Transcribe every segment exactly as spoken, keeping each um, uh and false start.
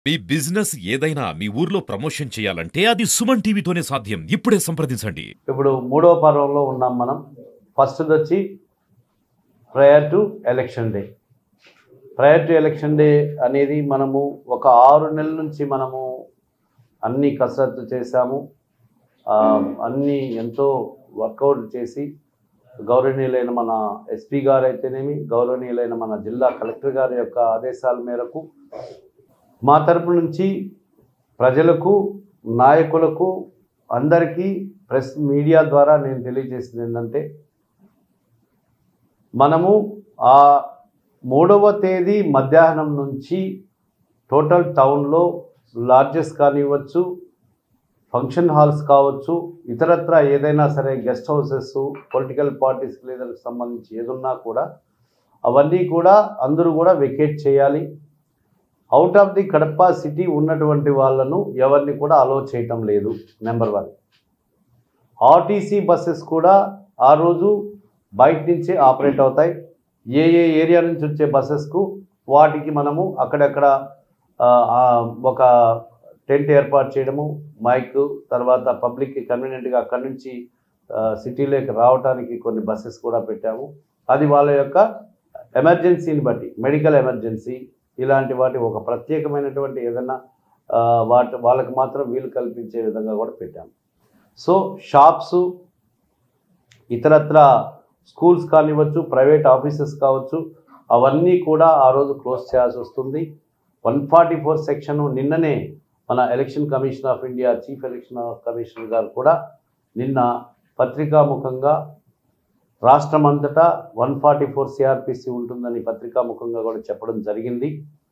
మీ business ఏదైనా మీ ఊర్లో promotion చేయాలంటే అది సుమన్ టీవీతోనే సాధ్యం. ఇప్పుడే సంప్రదించండి. ఇప్పుడు మూడో పర్వంలో ఉన్నాం మనం. ఫస్ట్ వచ్చి prior to election day. Prior to election day అనేది మనము ఒక ఆరు నెలల నుంచి మనము అన్ని కసరత్తు చేశాము. అన్నీ ఎంతో వర్కౌట్ చేసి గౌరవనీయులైన మన ఎస్పీ గారు అయితేనేమి, గౌరవనీయులైన మన జిల్లా కలెక్టర్ గారి యొక్క ఆదేశాల మేరకు మా తరపు నుంచి ప్రజలకు, నాయకులకు, అందరికీ ప్రెస్ మీడియా ద్వారా నేను తెలియజేసింది ఏంటంటే, మనము ఆ మూడవ తేదీ మధ్యాహ్నం నుంచి టోటల్ టౌన్లో లాడ్జెస్ కానివ్వచ్చు, ఫంక్షన్ హాల్స్ కావచ్చు, ఇతరత్ర ఏదైనా సరే గెస్ట్ హౌసెస్, పొలిటికల్ పార్టీస్ లీడర్కి సంబంధించి ఏదున్నా కూడా అవన్నీ కూడా అందరూ కూడా వెకేట్ చేయాలి. Out of the Kadapa city ఉన్నటువంటి వాళ్ళను ఎవరిని కూడా అలో చేయటం లేదు. Number one. ఆర్టీసీ బస్సెస్ కూడా ఆ రోజు బయట నుంచే ఆపరేట్ అవుతాయి. ఏ ఏ ఏరియా నుంచి వచ్చే బస్సెస్కు వాటికి మనము అక్కడక్కడ ఒక టెంట్ ఏర్పాటు చేయడము, మైక్, తర్వాత పబ్లిక్కి కన్వీనియంట్గా అక్కడి నుంచి సిటీలోకి రావడానికి కొన్ని బస్సెస్ కూడా పెట్టాము. అది వాళ్ళ యొక్క ఎమర్జెన్సీని బట్టి, మెడికల్ ఎమర్జెన్సీ ఇలాంటి వాటి ఒక ప్రత్యేకమైనటువంటి ఏదైనా వాటి వాళ్ళకి మాత్రం వీలు కల్పించే విధంగా కూడా పెట్టాము. సో షాప్స్, ఇతరత్ర స్కూల్స్ కానివ్వచ్చు, ప్రైవేట్ ఆఫీసెస్ కావచ్చు, అవన్నీ కూడా ఆ రోజు క్లోజ్ చేయాల్సి వస్తుంది. వన్ ఫార్టీ ఫోర్ సెక్షన్ నిన్ననే మన election commission of India chief election commissioner గారు కూడా నిన్న పత్రికాముఖంగా రాష్ట్రమంతటా వన్ ఫార్టీ ఫోర్ సిఆర్పిసి ఉంటుందని పత్రికాముఖంగా కూడా చెప్పడం జరిగింది.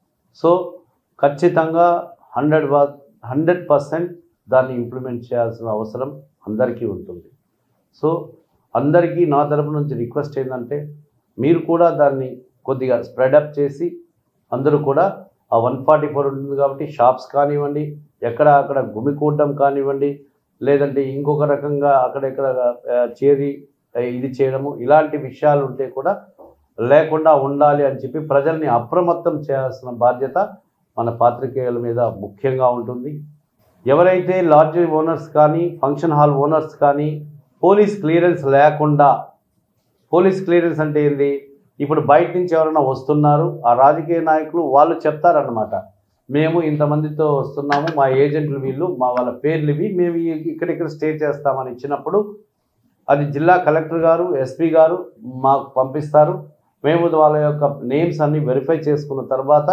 సో ఖచ్చితంగా హండ్రెడ్ హండ్రెడ్ పర్సెంట్ దాన్ని ఇంప్లిమెంట్ చేయాల్సిన అవసరం అందరికీ ఉంటుంది. సో అందరికీ నా తరపు నుంచి రిక్వెస్ట్ ఏంటంటే, మీరు కూడా దాన్ని కొద్దిగా స్ప్రెడప్ చేసి అందరూ కూడా ఆ వన్ ఫార్టీ ఫోర్ ఉంటుంది కాబట్టి షాప్స్ కానివ్వండి, ఎక్కడ అక్కడ గుమికూడడం కానివ్వండి, లేదంటే ఇంకొక రకంగా అక్కడెక్కడ చేరి ఇది చేయడము, ఇలాంటి విషయాలు ఉంటే కూడా లేకుండా ఉండాలి అని చెప్పి ప్రజల్ని అప్రమత్తం చేయాల్సిన బాధ్యత మన పాత్రికేయుల మీద ముఖ్యంగా ఉంటుంది. ఎవరైతే లాడ్జ్ ఓనర్స్ కానీ, ఫంక్షన్ హాల్ ఓనర్స్ కానీ పోలీస్ క్లియరెన్స్ లేకుండా, పోలీస్ క్లియరెన్స్ అంటే ఏంది, ఇప్పుడు బయట నుంచి ఎవరైనా వస్తున్నారు, ఆ రాజకీయ నాయకులు వాళ్ళు చెప్తారన్నమాట, మేము ఇంతమందితో వస్తున్నాము, మా ఏజెంట్లు వీళ్ళు, మా వాళ్ళ పేర్లు ఇవి, మేము ఇక్కడిక్కడ స్టే చేస్తామని ఇచ్చినప్పుడు అది జిల్లా కలెక్టర్ గారు, ఎస్పీ గారు మాకు పంపిస్తారు. మేము వాళ్ళ యొక్క నేమ్స్ అన్నీ వెరిఫై చేసుకున్న తర్వాత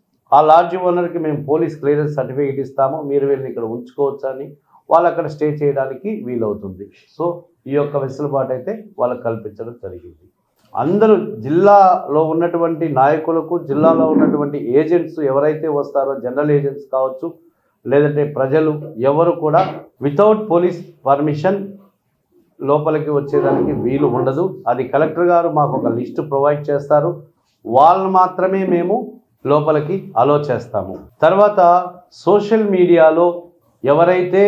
ఆ లాడ్జ్ ఓనర్కి మేము పోలీస్ క్లియరెన్స్ సర్టిఫికేట్ ఇస్తాము, మీరు వీళ్ళని ఇక్కడ ఉంచుకోవచ్చు అని వాళ్ళు అక్కడ స్టే చేయడానికి వీలవుతుంది. సో ఈ యొక్క వెసులుబాటు అయితే వాళ్ళకి కల్పించడం జరిగింది. అందరూ జిల్లాలో ఉన్నటువంటి నాయకులకు, జిల్లాలో ఉన్నటువంటి ఏజెంట్స్ ఎవరైతే వస్తారో, జనరల్ ఏజెంట్స్ కావచ్చు, లేదంటే ప్రజలు ఎవరు కూడా వితౌట్ పోలీస్ పర్మిషన్ లోపలికి వచ్చేదానికి వీలు ఉండదు. అది కలెక్టర్ గారు మాకు ఒక లిస్టు ప్రొవైడ్ చేస్తారు, వాళ్ళు మాత్రమే మేము లోపలికి అలో చేస్తాము. తర్వాత సోషల్ మీడియాలో ఎవరైతే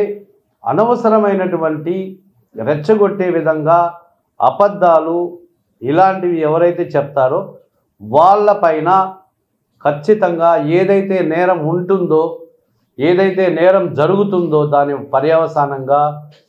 అనవసరమైనటువంటి రెచ్చగొట్టే విధంగా అబద్ధాలు ఇలాంటివి ఎవరైతే చెప్తారో వాళ్ళపైన ఖచ్చితంగా ఏదైతే నేరం ఉంటుందో, ఏదైతే నేరం జరుగుతుందో దాని పర్యవసానంగా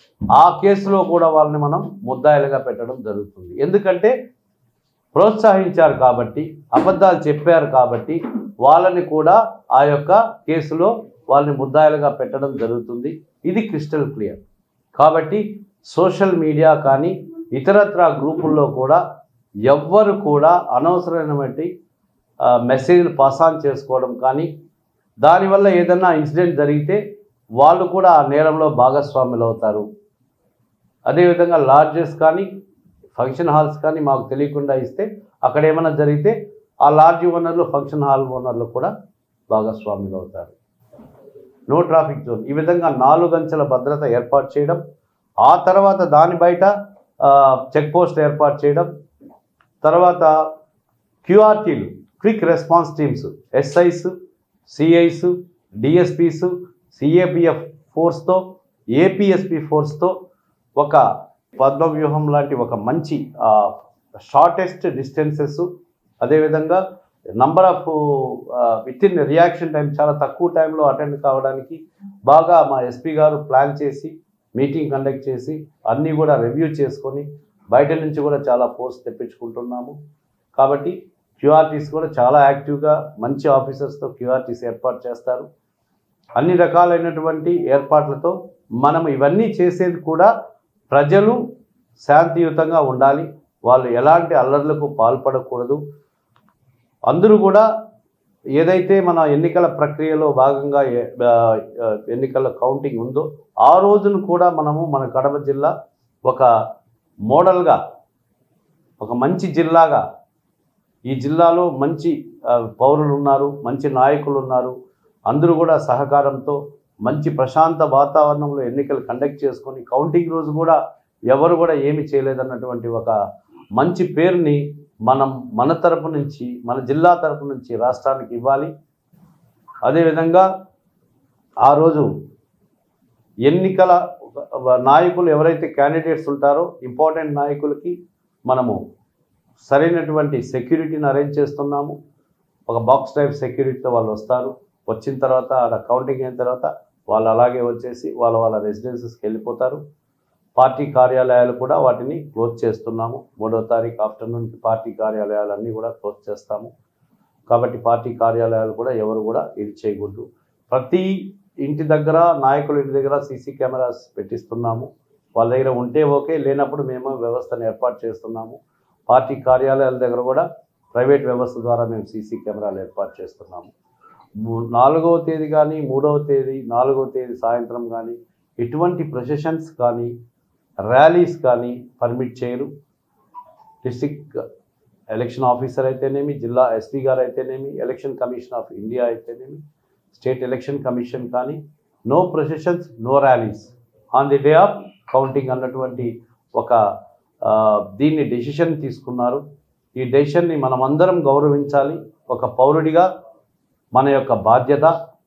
ఆ కేసులో కూడా వాళ్ళని మనం ముద్దాయిలుగా పెట్టడం జరుగుతుంది. ఎందుకంటే ప్రోత్సహించారు కాబట్టి, అబద్ధాలు చెప్పారు కాబట్టి వాళ్ళని కూడా ఆ యొక్క కేసులో వాళ్ళని ముద్దాయిలుగా పెట్టడం జరుగుతుంది. ఇది క్రిస్టల్ క్లియర్. కాబట్టి సోషల్ మీడియా కానీ ఇతరత్ర గ్రూపుల్లో కూడా ఎవ్వరు కూడా అనవసరమైనటువంటి మెసేజ్లు పాస్ ఆన్ చేసుకోవడం కానీ, దానివల్ల ఏదైనా ఇన్సిడెంట్ జరిగితే వాళ్ళు కూడా ఆ నేరంలో భాగస్వాములు అవుతారు. అదేవిధంగా లాడ్జెస్ కానీ, ఫంక్షన్ హాల్స్ కానీ మాకు తెలియకుండా ఇస్తే అక్కడ ఏమైనా జరిగితే ఆ లాడ్జ్ ఓనర్లు, ఫంక్షన్ హాల్ ఓనర్లు కూడా భాగస్వాములు అవుతారు. నో ట్రాఫిక్ జోన్, ఈ విధంగా నాలుగు అంచెల భద్రత ఏర్పాటు చేయడం, ఆ తర్వాత దాని బయట చెక్ పోస్ట్ ఏర్పాటు చేయడం, తర్వాత క్యూఆర్టీలు, quick response teams, SIs, CIs, DSPs, CAPF ఫోర్స్తో, ఏపీఎస్పీ ఫోర్స్తో ఒక పద్మవ్యూహం లాంటి ఒక మంచి షార్టెస్ట్ డిస్టెన్సెస్, అదేవిధంగా number of with in reaction time చాలా తక్కువ టైంలో అటెండ్ కావడానికి బాగా మా ఎస్పీ గారు ప్లాన్ చేసి మీటింగ్ కండక్ట్ చేసి అన్నీ కూడా రివ్యూ చేసుకొని బయట నుంచి కూడా చాలా ఫోర్స్ తెప్పించుకుంటున్నాము. కాబట్టి క్యూఆర్టీస్ కూడా చాలా యాక్టివ్గా మంచి ఆఫీసర్స్తో క్యూఆర్టీస్ ఏర్పాటు చేస్తారు. అన్ని రకాలైనటువంటి ఏర్పాట్లతో మనం ఇవన్నీ చేసేది కూడా ప్రజలు శాంతియుతంగా ఉండాలి, వాళ్ళు ఎలాంటి అల్లర్లకు పాల్పడకూడదు. అందరూ కూడా ఏదైతే మన ఎన్నికల ప్రక్రియలో భాగంగా ఎన్నికల కౌంటింగ్ ఉందో ఆ రోజును కూడా మనము మన కడప జిల్లా ఒక మోడల్గా, ఒక మంచి జిల్లాగా, ఈ జిల్లాలో మంచి పౌరులు ఉన్నారు, మంచి నాయకులు ఉన్నారు, అందరూ కూడా సహకారంతో మంచి ప్రశాంత వాతావరణంలో ఎన్నికలు కండక్ట్ చేసుకొని కౌంటింగ్ రోజు కూడా ఎవరు కూడా ఏమి చేయలేదన్నటువంటి ఒక మంచి పేరుని మనం మన తరపు నుంచి, మన జిల్లా తరపు నుంచి రాష్ట్రానికి ఇవ్వాలి. అదేవిధంగా ఆ రోజు ఎన్నికల నాయకులు ఎవరైతే క్యాండిడేట్స్ ఉంటారో ఇంపార్టెంట్ నాయకులకి మనము సరైనటువంటి సెక్యూరిటీని అరేంజ్ చేస్తున్నాము. ఒక బాక్స్ టైప్ సెక్యూరిటీతో వాళ్ళు వస్తారు. వచ్చిన తర్వాత ఆడ కౌంటింగ్ అయిన తర్వాత వాళ్ళు అలాగే వచ్చేసి వాళ్ళ వాళ్ళ రెసిడెన్సెస్కి వెళ్ళిపోతారు. పార్టీ కార్యాలయాలు కూడా వాటిని క్లోజ్ చేస్తున్నాము. మూడో తారీఖు ఆఫ్టర్నూన్కి పార్టీ కార్యాలయాలన్నీ కూడా క్లోజ్ చేస్తాము. కాబట్టి పార్టీ కార్యాలయాలు కూడా ఎవరు కూడా ఇది చేయకూడదు. ప్రతి ఇంటి దగ్గర, నాయకుల ఇంటి దగ్గర సీసీ కెమెరాస్ పెట్టిస్తున్నాము. వాళ్ళ దగ్గర ఉంటే ఓకే, లేనప్పుడు మేము వ్యవస్థను ఏర్పాటు చేస్తున్నాము. పార్టీ కార్యాలయాల దగ్గర కూడా ప్రైవేట్ వ్యవస్థ ద్వారా మేము సీసీ కెమెరాలు ఏర్పాటు చేస్తున్నాము. నాలుగవ తేదీ కానీ మూడవ తేదీ నాలుగవ తేదీ సాయంత్రం కానీ ఎటువంటి ప్రొసెషన్స్ కానీ ర్యాలీస్ కానీ పర్మిట్ చేయరు. డిస్ట్రిక్ట్ ఎలక్షన్ ఆఫీసర్ అయితేనేమి, జిల్లా ఎస్పీ గారు అయితేనేమి, ఎలక్షన్ కమిషన్ ఆఫ్ ఇండియా అయితేనేమి, స్టేట్ ఎలక్షన్ కమిషన్ కానీ no processions, no rallies on the day of counting అన్నటువంటి ఒక దీన్ని డెసిషన్ తీసుకున్నారు. ఈ డెసిషన్ని మనమందరం గౌరవించాలి. ఒక పౌరుడిగా మన యొక్క బాధ్యత.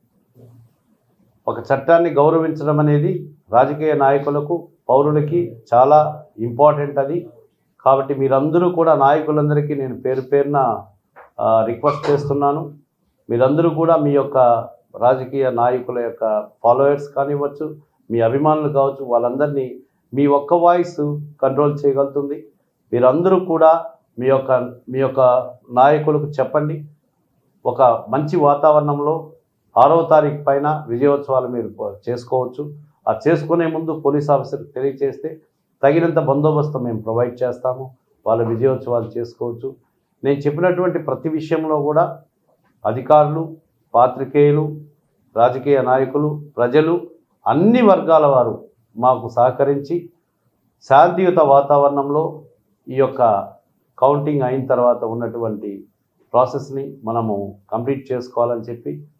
ఒక చట్టాన్ని గౌరవించడం అనేది రాజకీయ నాయకులకు, పౌరులకి చాలా ఇంపార్టెంట్ అది. కాబట్టి మీరందరూ కూడా, నాయకులందరికీ నేను పేరు పేరున రిక్వెస్ట్ చేస్తున్నాను. మీరందరూ కూడా మీ యొక్క రాజకీయ నాయకుల యొక్క ఫాలోవర్స్ కానివ్వచ్చు, మీ అభిమానులు కావచ్చు, వాళ్ళందరినీ మీ ఒక్క వాయిస్ కంట్రోల్ చేయగలుగుతుంది. మీరందరూ కూడా మీ యొక్క మీ యొక్క నాయకులకు చెప్పండి. ఒక మంచి వాతావరణంలో ఆరవ తారీఖు పైన విజయోత్సవాలు మీరు చేసుకోవచ్చు. ఆ చేసుకునే ముందు పోలీస్ ఆఫీసర్కి తెలియజేస్తే తగినంత బందోబస్తు మేము ప్రొవైడ్ చేస్తాము. వాళ్ళ విజయోత్సవాలు చేసుకోవచ్చు. నేను చెప్పినటువంటి ప్రతి విషయంలో కూడా అధికారులు, పాత్రికేయులు, రాజకీయ నాయకులు, ప్రజలు, అన్ని వర్గాల వారు మాకు సహకరించి శాంతియుత వాతావరణంలో ఈ యొక్క కౌంటింగ్ అయిన తర్వాత ఉన్నటువంటి ప్రాసెస్ని మనము కంప్లీట్ చేసుకోవాలని చెప్పి